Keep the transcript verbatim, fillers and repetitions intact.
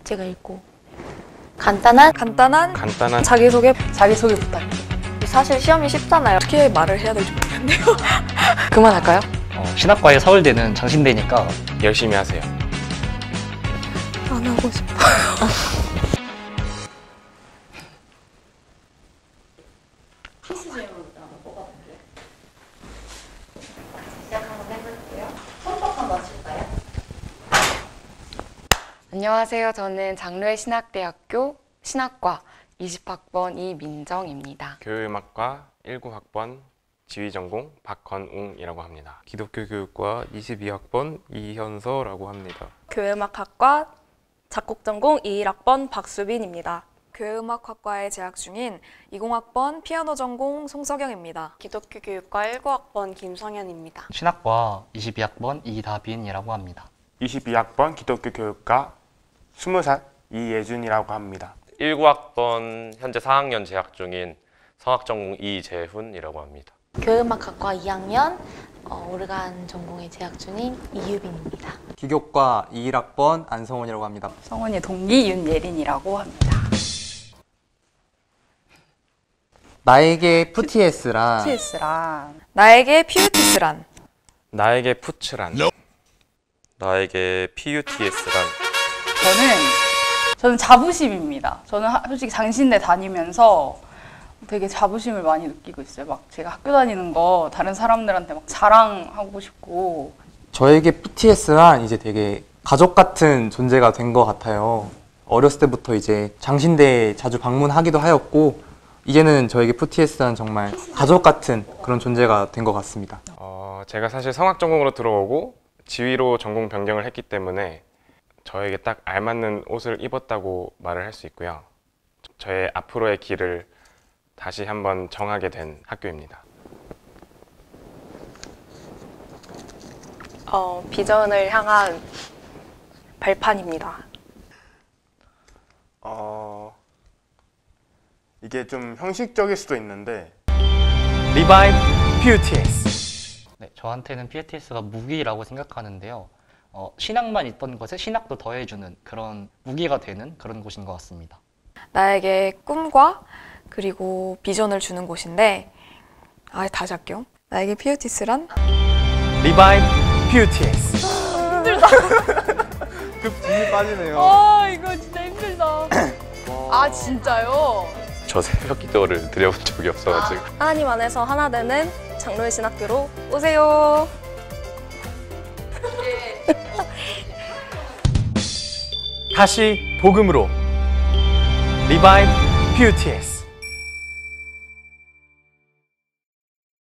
제가 읽고 간단한 간단한 간단한 자기소개. 자기소개 부탁. 사실 시험이 쉽잖아요. 어떻게 말을 해야 될지 모르겠는데요. 그만할까요? 어, 신학과에 서울대는 장신대니까 열심히 하세요. 안 하고 싶어요. 안녕하세요. 저는 장로의 신학대학교 신학과 이십 학번 이민정입니다. 교육음악과 십구 학번 지휘전공 박건웅이라고 합니다. 기독교 교육과 이십이 학번 이현서라고 합니다. 교회음악학과 작곡전공 이십일 학번 박수빈입니다. 교회음악학과에 재학 중인 이십 학번 피아노 전공 송석영입니다. 기독교 교육과 십구 학번 김성현입니다. 신학과 이십이 학번 이다빈이라고 합니다. 이십이 학번 기독교 교육과 스무 살 이예준이라고 합니다. 십구 학번 현재 사 학년 재학 중인 성악전공 이재훈이라고 합니다. 교육음악학과 이 학년 어, 오르간 전공에 재학 중인 이유빈입니다. 기교과 이십일 학번 안성원이라고 합니다. 성원이 동기 윤예린이라고 합니다. 나에게 푸티에스란 푸티에스란 나에게 퓨티스란 나에게 푸츠란 나에게 피유티에스란 저는 저는 자부심입니다. 저는 하, 솔직히 장신대 다니면서 되게 자부심을 많이 느끼고 있어요. 막 제가 학교 다니는 거 다른 사람들한테 막 자랑하고 싶고. 저에게 푸티에스란 이제 되게 가족 같은 존재가 된 것 같아요. 어렸을 때부터 이제 장신대에 자주 방문하기도 하였고 이제는 저에게 푸티에스란 정말 가족 같은 그런 존재가 된 것 같습니다. 어, 제가 사실 성악전공으로 들어오고 지휘로 전공 변경을 했기 때문에 저에게 딱 알맞는 옷을 입었다고 말을 할 수 있고요. 저의 앞으로의 길을 다시 한번 정하게 된 학교입니다. 어, 비전을 향한 발판입니다. 어... 이게 좀 형식적일 수도 있는데 리바인 퓨티에스. 네, 저한테는 피에티에스가 무기라고 생각하는데요. 어, 신학만 있던 것에 신학도 더해주는 그런 무기가 되는 그런 곳인 것 같습니다. 나에게 꿈과 그리고 비전을 주는 곳인데 아 다시 할게요. 나에게 퓨티스란 리바인 퓨티에스. 힘들다. 급 진이 빠지네요. 아 이거 진짜 힘들다. 아 진짜요? 저 새벽 기도를 드려본 적이 없어가지고 하나님 안에서 하나 되는 장로의 신학교로 오세요. 다시 복음으로 리바인 퓨티에스.